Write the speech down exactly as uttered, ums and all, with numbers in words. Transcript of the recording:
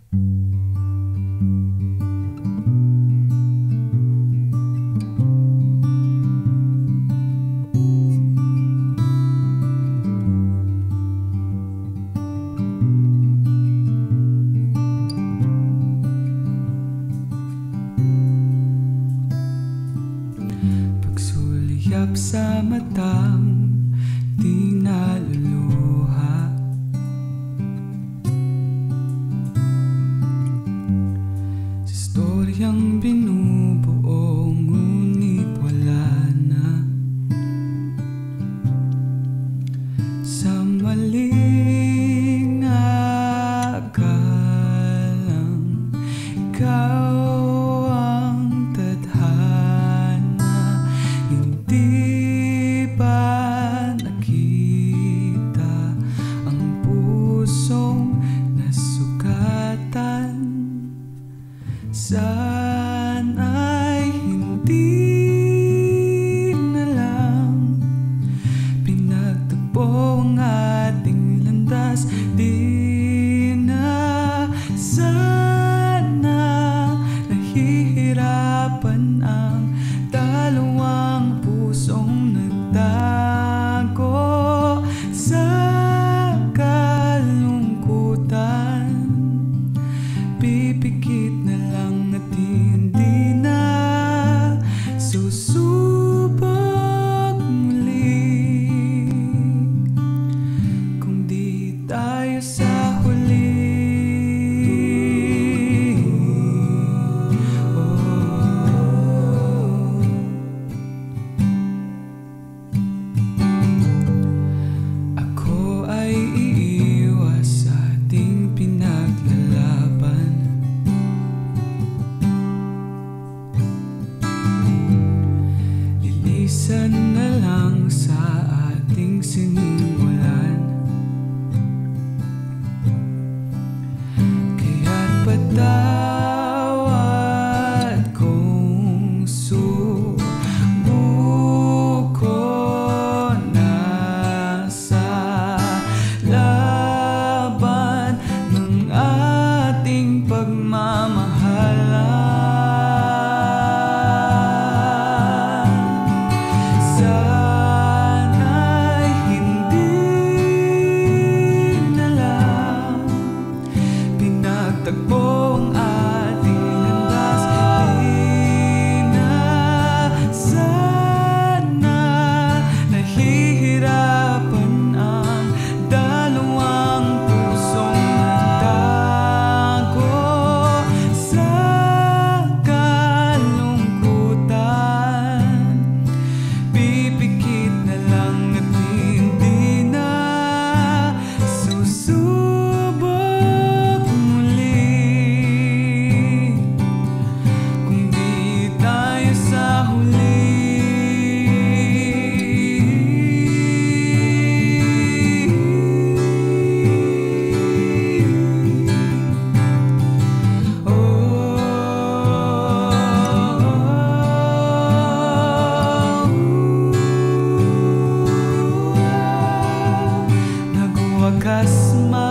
Pagsuliyap sa matang di naluluha, sa storyang binubuo ngunit wala na, sa maling akalang ikaw ang tadhana. Hindi ba nakita ang pusong nasugatan? Sana'y hindi na lang pinagtagpo ang ating landas. Di na sana nahihirapan ang dalawang pusong nagtago sa kalungkutan. Pipikit na lang at hindi na susubok muli kung di tayo sa huli. Lilisan na lang sa ating sinimulan, kaya't patawad kung subuko na sa laban ng ating pagmamahalan. Tagpo ang ating landas. Di na sana nahihirapan ang dalawang pusong nagtago sa kalungkutan. Pipikit na lang at hindi na susubok wakas